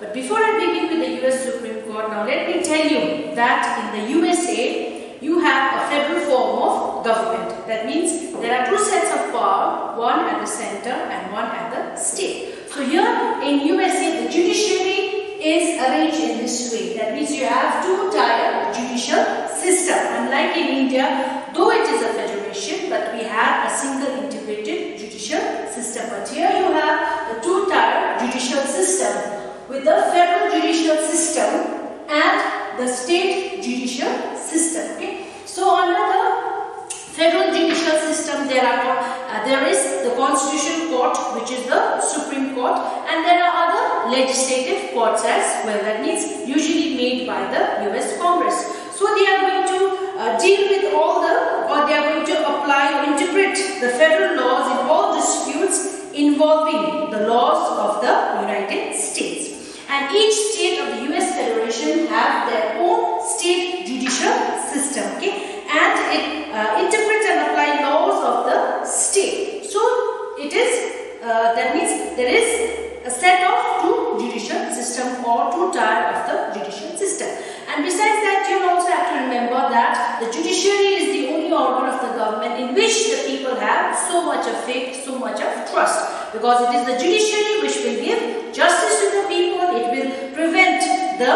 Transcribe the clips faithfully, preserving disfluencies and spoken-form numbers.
But before I begin with the U S Supreme Court, now let me tell you that in the U S A, you have a federal form of government. That means there are two sets of power, one at the center and one at the state. So here in U S A, the judiciary is arranged in this way. That means you have two-tier judicial system. Unlike in India, though it is a federation, but we have a single integrated judicial system. But here you have the two-tier judicial system with the federal judicial system and the state judicial system. Okay. So under the federal judicial system, there are uh, there is the Constitutional Court, which is the Supreme Court, and there are other legislative courts as well. That means usually made by the U S Congress. So they are going to uh, deal with all the, or they are going to apply or interpret the federal laws in all disputes involving the laws of the United States. And each state of the U S Federation have their own state judicial system, okay? And it uh, interprets and applies laws of the state. So it is, uh, that means there is a set of two judicial system or two tier of the judicial system. And besides that, you also have to remember that the judiciary is the only organ of the government in which the people have so much of faith, so much of trust. Because it is the judiciary which will give justice to the people, it will prevent the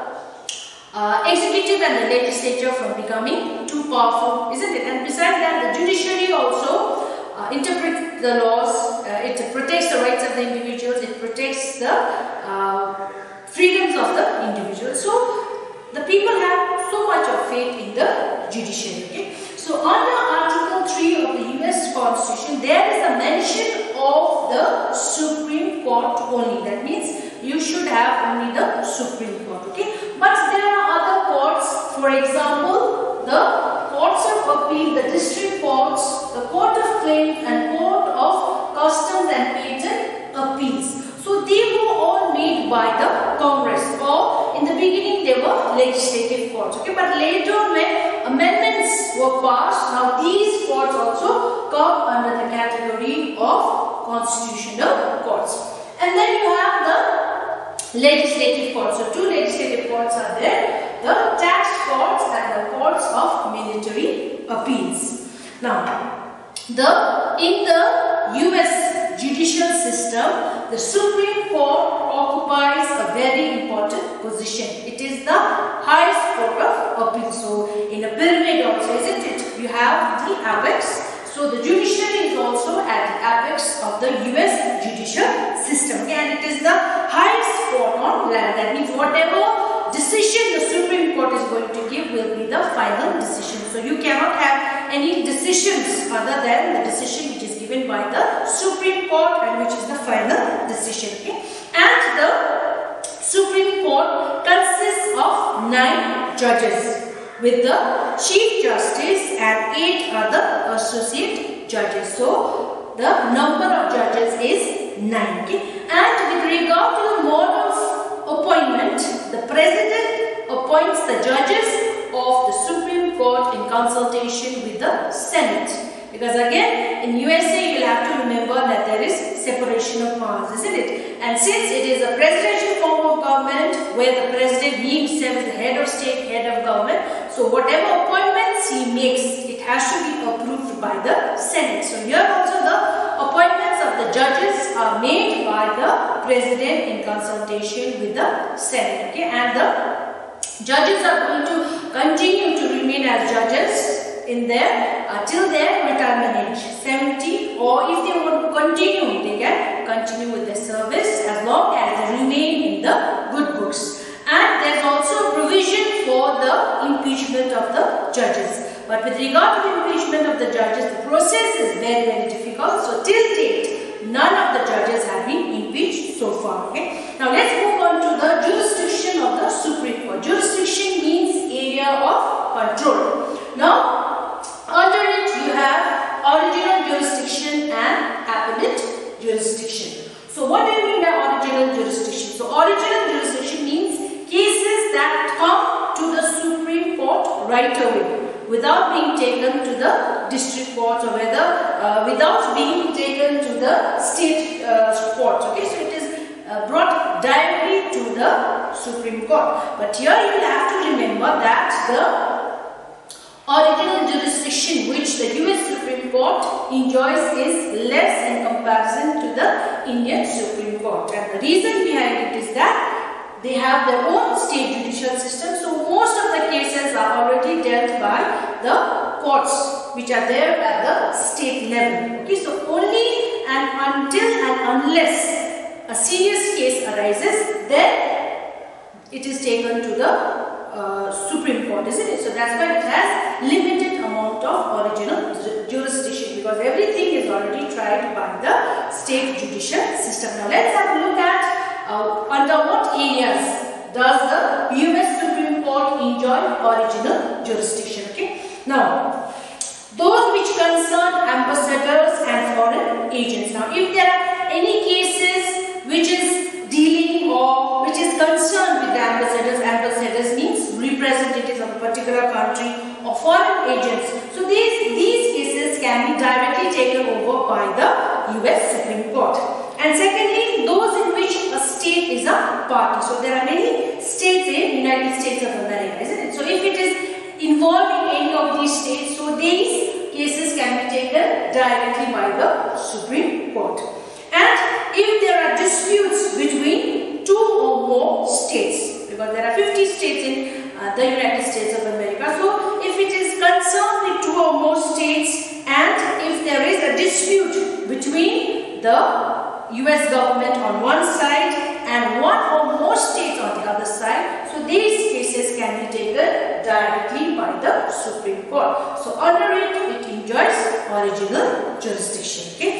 uh, executive and the legislature from becoming too powerful, isn't it? And besides that, the judiciary also uh, interprets the laws, uh, it protects the rights of the individuals, it protects the uh, freedoms of the individuals. So the people have so much of faith in the judiciary. Okay? So under Article three of the U S Constitution, there is a mention of the Supreme Court only. That means you should have only the Supreme Court. Okay? But there are other courts, for example, the courts of appeal, the district courts, the court of claims and court of customs and patent appeals. So they were all made by the Congress, or in the beginning they were legislative courts. Okay, but later when amendments were passed, now these courts also come under the category of constitutional courts. And then you have the legislative courts. So two legislative courts are there: the tax courts and the courts of military appeals. Now, the in the U S judicial system, the Supreme Court occupies a very important position. It is the highest court of appeal. So in a pyramid also, isn't it? You have the apex. So the judiciary is also at the apex of the U S judicial system. Okay? And it is the highest court on land. That means whatever decision the Supreme Court is going to give will be the final decision. So you cannot have any decisions other than the decision which is given by the Supreme Court and which is the final decision. Okay? And the Supreme Court consists of nine judges, with the Chief Justice and eight other associate judges. So the number of judges is nine. Okay? And with regard to the mode of appointment, the President appoints the judges of the Supreme Court in consultation with the Senate. Because again, in U S A, you will have to remember that there is separation of powers, isn't it? And since it is a presidential form of government where the President himself is the head of state, head of government, so whatever appointments he makes, it has to be approved by the Senate. So here also the appointments of the judges are made by the President in consultation with the Senate. Okay? And the judges are going to continue to remain as judges in their uh, till their retirement age, seventy, or if they want to continue, they can continue with their service as long as they remain in the good books. And there is also a provision for the impeachment of the judges. But with regard to the impeachment of the judges, the process is very very difficult. So till date, none of the judges have been impeached so far. Okay. Now let's move on to the jurisdiction of the Supreme Court. Jurisdiction means area of control. Now, under it you have original jurisdiction and appellate jurisdiction. So what do you mean by original jurisdiction? So original jurisdiction means cases that come to the Supreme Court right away without being taken to the district courts or whether uh, without being taken to the state uh, courts. Okay, so it is uh, brought directly to the Supreme Court. But here you will have to remember that the original jurisdiction which the U S Supreme Court enjoys is less in comparison to the Indian Supreme Court. And the reason behind it is that they have their own state judicial system. So most of the cases are already dealt by the courts which are there at the state level. Okay, so only and until and unless a serious case arises, then it is taken to the Uh, Supreme Court, isn't it? So that's why it has limited amount of original jurisdiction, because everything is already tried by the state judicial system. Now let's have a look at uh, under what areas does the U S Supreme Court enjoy original jurisdiction. Okay. Now those which concern ambassadors and foreign agents. Now if there are any cases which is dealing or which is concerned with the ambassadors, ambassadors means representatives of a particular country or foreign agents. So these, these cases can be directly taken over by the U S Supreme Court. And secondly, those in which a state is a party. So there are many states in United States of America, isn't it? So if it is involved in any of these states, so these cases can be taken directly by the Supreme Court. And if there are disputes between two or more states, because there are fifty states in uh, the United States of America, so if it is concerned with two or more states, and if there is a dispute between the U S government on one side and one or more states on the other side, so these cases can be taken directly by the Supreme Court. So under it, it enjoys original jurisdiction. Okay.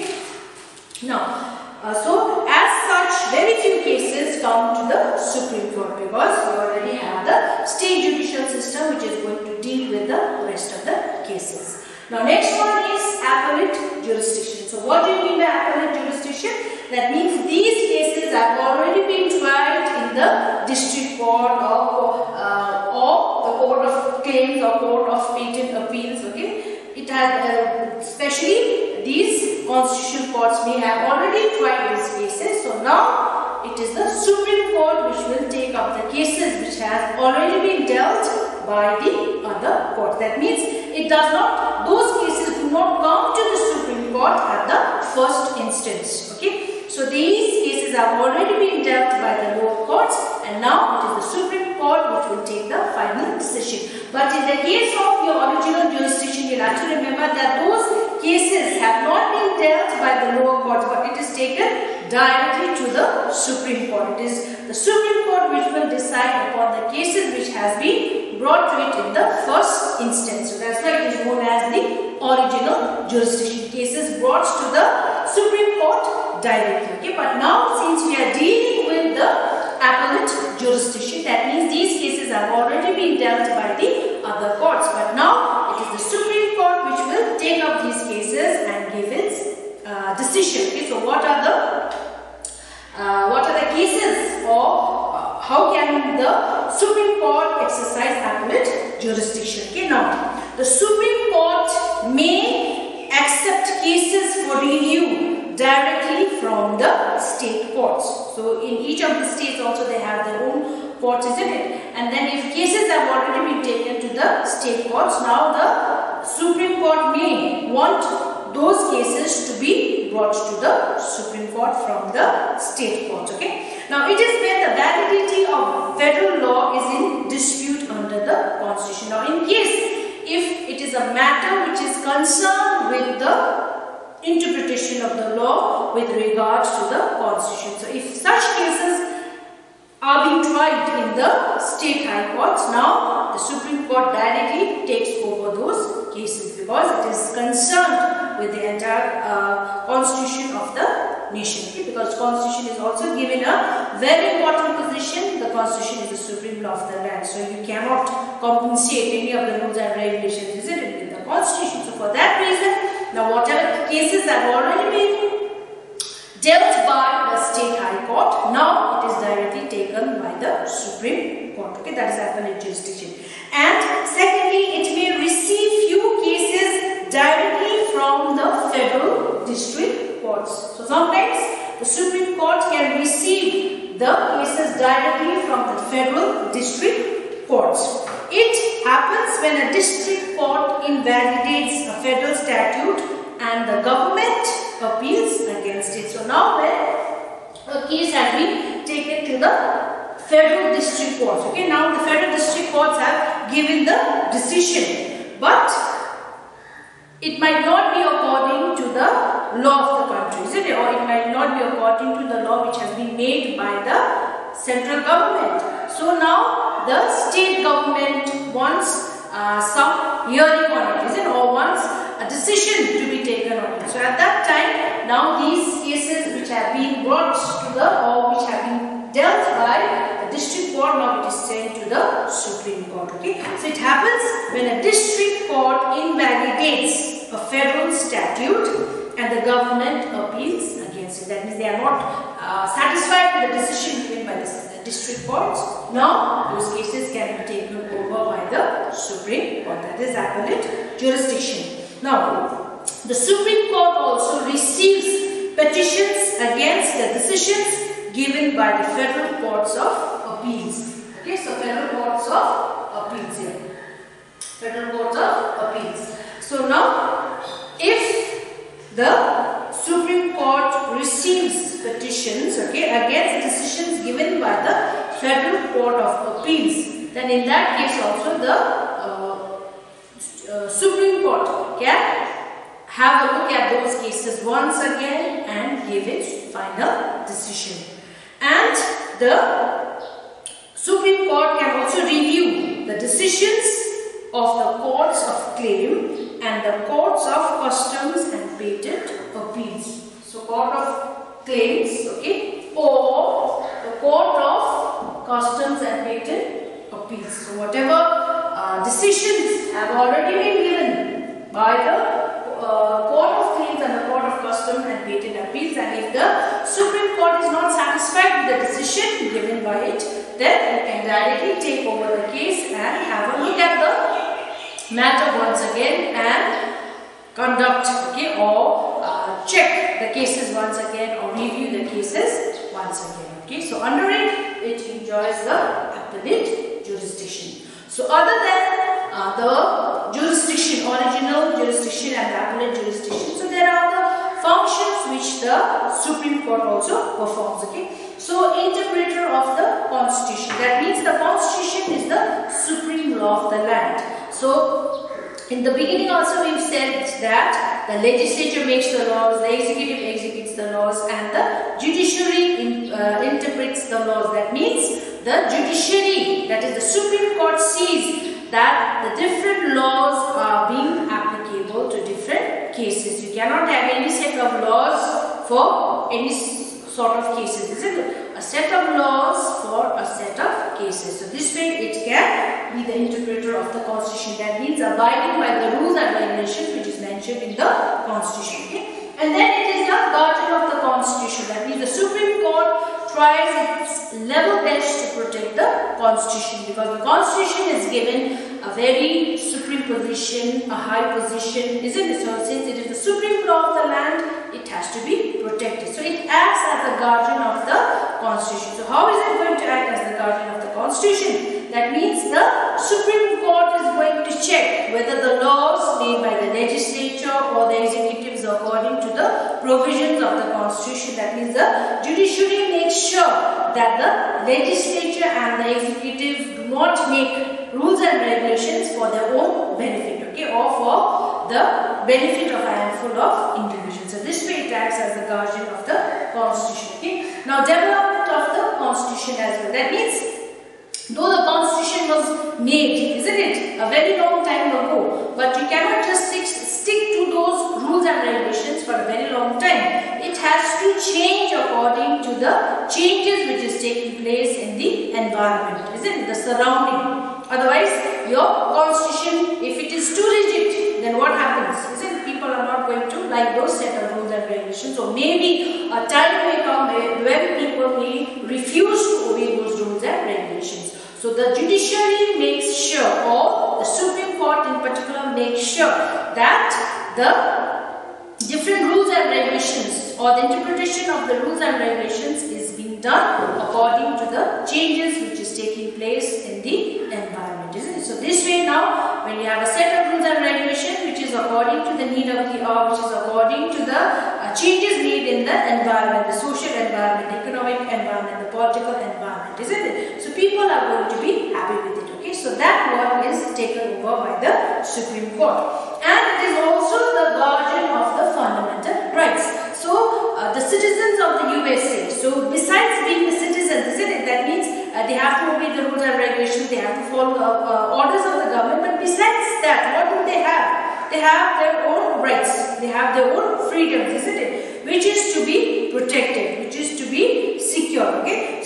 Now, uh, so as such, very few cases come to the Supreme Court, because we already have the state judicial system which is going to deal with the rest of the cases. Now, next one is appellate jurisdiction. So, what do you mean by appellate jurisdiction? That means these cases have already been tried in the district court or, uh, or the court of claims or court of patent appeals. Okay, it has uh, especially these constitutional courts may have already tried these cases. So now it is the Supreme Court which will take up the cases which have already been dealt by the other court. That means it does not, those cases do not come to the Supreme Court at the first instance. Okay. So these cases have already been dealt by the lower courts, and now it is the Supreme Court which will take the final decision. But in the case of your original jurisdiction, you will have to remember that those cases have not been dealt by the lower court, but it is taken directly to the Supreme Court. It is the Supreme Court which will decide upon the cases which has been brought to it in the first instance. So that's why it is known as the original jurisdiction. Cases brought to the Supreme Court directly. Okay, but now since we are dealing with the appellate jurisdiction, that means these cases have already been dealt by the other courts. But now it is the Supreme Court which will take up these cases and give its uh, decision. Okay, so what are the uh, what are the cases, or uh, how can the Supreme Court exercise appellate jurisdiction? Okay, now the Supreme Court may accept cases for review directly from the state courts. So in each of the states also they have their own courts, isn't it? And then if cases have already been taken to the state courts, now the Supreme Court may want those cases to be brought to the Supreme Court from the state courts. Okay. Now it is when the validity of federal law is in dispute under the Constitution. Now in case if it is a matter which is concerned with the interpretation of the law with regards to the Constitution. So if such cases are being tried in the state high courts, now the Supreme Court directly takes over those cases, because it is concerned with the entire uh, constitution of the nation. Okay? Because Constitution is also given a very important position. The Constitution is the supreme law of the land, so you cannot compensate any of the rules and regulations, isn't it, in the Constitution. So for that reason, now whatever cases have already been dealt by the state high court, now it is directly taken by the Supreme Court. Okay, that is appellate jurisdiction. And secondly, it may receive few cases directly from the federal district courts. So sometimes the Supreme Court can receive the cases directly federal district courts. It happens when a district court invalidates a federal statute and the government appeals against it. So now when a case has been taken to the federal district courts, okay, now the federal district courts have given the decision, but it might not be according to the law of the country, isn't it? Or it might not be according to the law which has been made by the central government. So now the state government wants uh, some hearing on it, isn't it? Or wants a decision to be taken on it. So at that time, now these cases which have been brought to the, or which have been dealt by the district court, now it is sent to the Supreme Court, okay. So it happens when a district court invalidates a federal statute and the government appeals against it. That means they are not uh, satisfied with the decision given by the, the district courts. Now those cases can be taken over by the Supreme Court, that is appellate jurisdiction. Now the Supreme Court also receives petitions against the decisions given by the federal courts of appeals. Okay, so federal courts of appeals here. Federal courts of appeals. So now, if the Supreme Court receives petitions, okay, against decisions given by the Federal Court of Appeals, then in that case also the uh, uh, Supreme Court can have a look at those cases once again and give its final decision. And the Supreme Court can also review the decisions of the courts of claim and the courts of customs and patent appeals. So court of claims, okay, or the court of customs and patent appeals. So whatever uh, decisions have already been given by the Uh, court of claims and the court of customs and patent appeals, and if the Supreme Court is not satisfied with the decision given by it, then it can directly take over the case and have a look at the matter once again and conduct, okay, or uh, check the cases once again or review the cases once again, okay. So under it, it enjoys the appellate jurisdiction. So other than uh, the jurisdiction, original jurisdiction and appellate jurisdiction, so there are the functions which the Supreme Court also performs, okay. So interpreter of the Constitution, that means the Constitution is the supreme law of the land. So in the beginning also we've said that the legislature makes the laws, the executive executes the laws, and the judiciary in, uh, interprets the laws. That means the judiciary, that is the Supreme Court, sees that the different laws are being applicable to different cases. You cannot have any set of laws for any sort of cases, isn't it? A set of laws for a set of cases. So this way it can be the interpreter of the Constitution. That means abiding by the rules and regulations which is mentioned in the Constitution. Okay? And then it is the guardian of the Constitution. That means the Supreme Court tries its level best to protect the Constitution, because the Constitution is given a very supreme position, a high position, isn't it? So since it is the supreme law of the land, it has to be protected. So it acts as the guardian of the Constitution. So how is it going to act as the guardian of the Constitution? That means the Supreme Court is going to check whether the laws made by the legislature or the executives are according to the provisions of the Constitution. That means the judiciary makes sure that the legislature and the executive do not make rules and regulations for their own benefit, okay, or for the benefit of a handful of individuals. So this way it acts as the guardian of the Constitution, okay. Now development of the Constitution as well. That means though the Constitution was made, isn't it, a very long time ago, but you cannot just stick, stick to those rules and regulations for a very long time. It has to change according to the changes which is taking place in the environment, isn't it, the surrounding. Otherwise, your Constitution, if it is too rigid, then what happens? Isn't it? People are not going to like those set of rules and regulations. So maybe a time may come when people may refuse to obey those rules and regulations. So the judiciary makes sure, or the Supreme Court in particular makes sure, that the different rules and regulations or the interpretation of the rules and regulations is being done according to the the changes which is taking place in the environment, isn't it? So this way now, when you have a set of rules and regulations which is according to the need of the hour, which is according to the uh, changes made in the environment, the social environment, the economic environment, the political environment, isn't it? So people are going to be happy with it, okay? So that law is taken over by the Supreme Court. And it is also the guardian of the fundamental rights. So uh, the citizens of the U S A, so besides being the citizens, isn't it? That means uh, they have to obey the rules and regulations, they have to follow the uh, orders of the government, but besides that, what do they have? They have their own rights, they have their own freedoms, isn't it? Which is to be protected, which is to be secure, okay?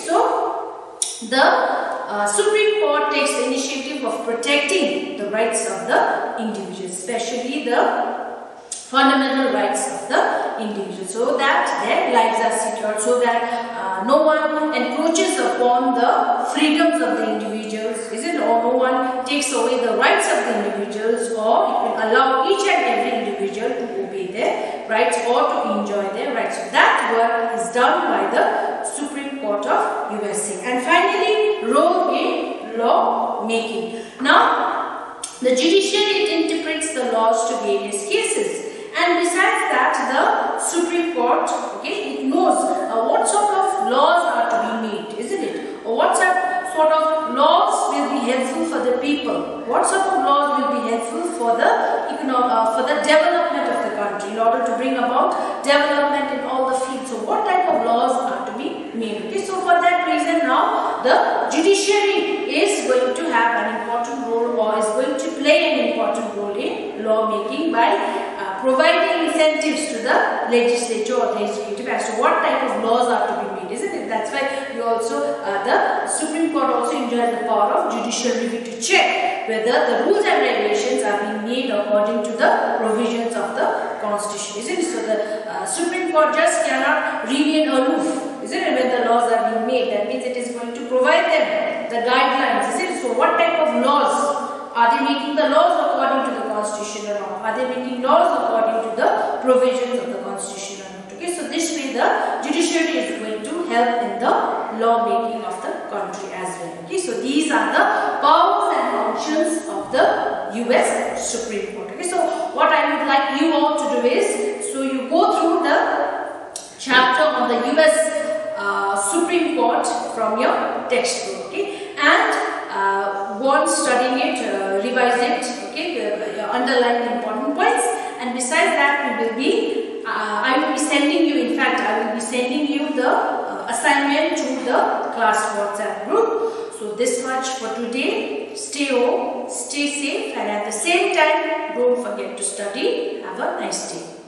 So the uh, Supreme Court takes the initiative of protecting the rights of the individuals, especially the fundamental rights of the individual, so that their lives are secured, so that uh, no one encroaches upon the freedoms of the individuals, isn't it? Or no one takes away the rights of the individuals, or it will allow each and every individual to obey their rights or to enjoy their rights. So that work is done by the Supreme Court of U S A. And finally, role in law making. Now, the judiciary interprets the laws to various cases. And besides that, the Supreme Court, okay, it knows uh, what sort of laws are to be made, isn't it? Or what sort of laws will be helpful for the people? What sort of laws will be helpful for the economic, uh, for the development of the country, in order to bring about development in all the fields? So what type of laws are to be made? Okay, so for that reason now the judiciary is going to have an important role, or is going to play an important role in lawmaking by uh, providing incentives to the legislature or the executive as to what type of laws are to be made, isn't it? That's why we also, uh, the Supreme Court also enjoys the power of judicial review to check whether the rules and regulations are being made according to the provisions of the Constitution, isn't it? So the uh, Supreme Court just cannot remain aloof, isn't it, when the laws are being made. That means it is going to provide them the guidelines, isn't it? So what type of laws? Are they making the laws according to the Constitution or not? Are they making laws according to the provisions of the Constitution or not? Okay, so this way the judiciary is going to help in the law making of the country as well. Okay, so these are the powers and functions of the U S Supreme Court. Okay, so what I would like you all to do is, so you go through the chapter on the U S uh, Supreme Court from your textbook. Okay, and Uh, once studying it, uh, revise it, okay, uh, underline the important points, and besides that we will be, uh, I will be sending you, in fact I will be sending you the uh, assignment to the class WhatsApp group. So this much for today. Stay home, stay safe, and at the same time don't forget to study. Have a nice day.